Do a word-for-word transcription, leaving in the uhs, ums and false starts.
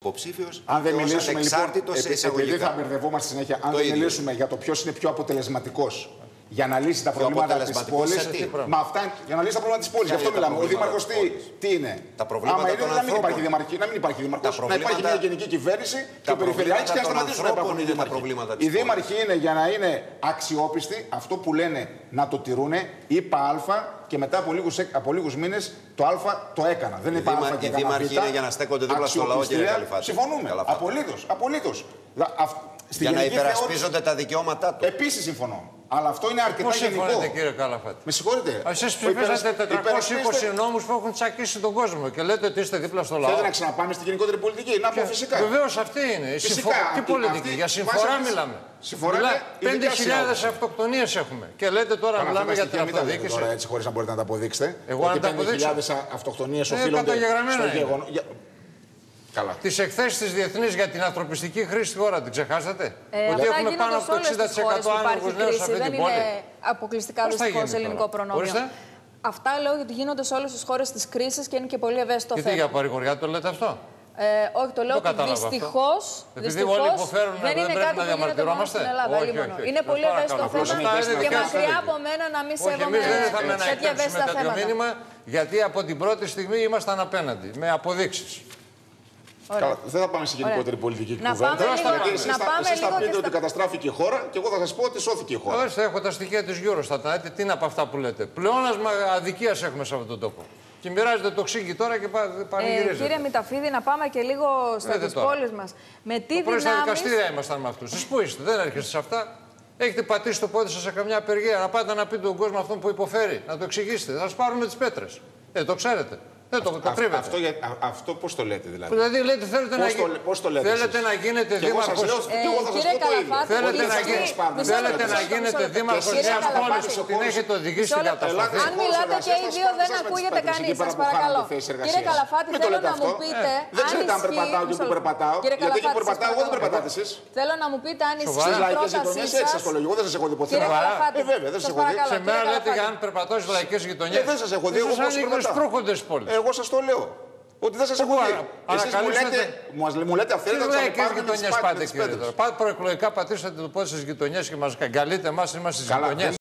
υποψήφιος. Αν δεν μιλήσουμε λοιπόν, επειδή θα μπερδευόμαστε συνέχεια, αν δεν μιλήσουμε για το ποιος είναι πιο αποτελεσματικός για να λύσει τα προβλήματα της πόλης. Μα αυτά για να λύσει τα προβλήματα της πόλης. Γι' αυτό μιλάμε. Ο δήμαρχος τι, τι είναι. Τα προβλήματα Άμα είναι των να μην υπάρχει ανθρώπων. δήμαρχη, να μην υπάρχει δήμαρχος, προβλήματα... να υπάρχει μια γενική κυβέρνηση και ο περιφερειάρχης και να σταματήσουν να υπάρχουν οι δήμαρχοι. Οι δήμαρχοι είναι για να είναι αξιόπιστοι, αυτό που λένε να το τηρούνε, είπα Α και μετά από λίγους, από λίγους μήνες το Α το έκανα. Δεν είπα Α και οι δήμαρχοι είναι για να στέκονται δίπλα στο λαό, κύριε Καλυφάτη. Συμφωνούμε. Απολύτως. Απολύτως. Για να υπερασπίζονται τα δικαιώματά του. Επίσης συμφωνώ. Αλλά αυτό είναι αρκετά Πώς γενικό. συμφωνείτε, κύριε Καλαφάτη? Με συγχωρείτε. Εσείς ψηφίσατε τετρακόσιους είκοσι νόμους που έχουν τσακίσει τον κόσμο και λέτε ότι είστε δίπλα στο λαό. Θέλετε να ξαναπάμε στην γενικότερη πολιτική? Να πω φυσικά. Βεβαίως αυτή είναι. Φυσικά. Τι πολιτική? Αυτή... Για συμφορά μιλάμε. Συμφορά. πέντε χιλιάδες αυτοκτονίες έχουμε. Και λέτε τώρα Καλά, μιλάμε για την αυτοδιοίκηση. Τώρα έτσι χωρίς να μπορείτε να τα αποδείξετε. Εγώ να τα αποδείξω. πέντε χιλιάδες αυτοκτονίες οφείλονται στο γεγονός. Τις εκθέσεις της διεθνείς για την ανθρωπιστική χρήση στη χώρα την ξεχάσατε? Ε, ότι έχουμε πάνω από το εξήντα τοις εκατό άνεργους νέους σε αυτή την πόλη. Δεν είναι αποκλειστικά δυστυχώς ελληνικό προνόμιο. Αυτά λέω γιατί γίνονται σε όλες τις χώρες της κρίσης και είναι και πολύ ευαίσθητο θέμα. Γιατί για παρηγοριά το λέτε αυτό? Ε, όχι, το λέω ότι δυστυχώς δεν είναι κάτι που γίνεται μόνο στην Ελλάδα. Όχι, όχι, όχι. Είναι πολύ ευαίσθητο θέμα και μακριά από μένα να μην σέβομαι τέτοια ευαίσθητα θέματα. Γιατί από την πρώτη στιγμή ήμασταν απέναντι, με αποδείξεις. Καλά, δεν θα πάμε σε γενικότερη πολιτική να κουβέντα. Πάμε λίγο, γιατί εσείς να θα, πάμε εσείς θα πείτε στα... ότι καταστράφηκε η χώρα και εγώ θα σας πω ότι σώθηκε η χώρα. Ορίστε, έχω τα στοιχεία της Eurostat. Να δείτε τι είναι από αυτά που λέτε. Πλεόνασμα αδικίας έχουμε σε αυτόν τον τόπο. Και μοιράζεται το ξύγκι τώρα και πανηγυρίζεται. Ε, κύριε Μηταφίδη, να πάμε και λίγο στις πόλεις μας. Με τι δυνάμεις... Στα δικαστήρια ήμασταν με αυτούς. Εσείς πού είστε, δεν έρχεστε σε αυτά? Έχετε πατήσει το πόδι σας σε καμιά απεργία? Να πάτε να πείτε τον κόσμο αυτόν που υποφέρει, να το εξηγήσετε. Θα σας πάρουμε τις πέτρες. Ε, το ξέρετε. Δεν το, το κρύβετε. Αυτό, για, αυτό πώς το λέτε δηλαδή? Δηλαδή λέτε θέλετε, πώς να, το, πώς το λέτε θέλετε να γίνετε δήμαρχος. Ε, κύριε Καλαφάτη, θέλετε να, θέλετε να γίνετε δήμαρχος μιας πόλης που την έχετε οδηγήσει στην καταστροφή. Αν μιλάτε και οι δύο δεν ακούγεται κανείς, σας παρακαλώ. Κύριε Καλαφάτη, θέλω να μου πείτε δεν ξέρετε αν περπατάω και πού περπατάω. Γιατί εκεί που περπατάω εγώ δεν περπατάτε εσείς. Θέλω να μου πείτε αν ισχύει η πρότασή σας. Έτσι σας το λέω, εγώ δεν σας έχω δει ποτέ. Ε, βέβαια, δεν σας έχω δει. Σε μένα λέτε για αν περπατώ στις λαϊκές γειτονιές. Δεν σας έχω δει, εγώ πώς περπατάω. Εγώ σας το λέω. Ότι δεν σας έχω δει. Εσείς μου λέτε, μου λέτε αυθαίρετα να ξαναπάρουμε τις πέτρες. Πάτε προεκλογικά, πατήσατε το πόδι στις γειτονιές και μας καλείτε εμάς, είμαστε στις γειτονιές.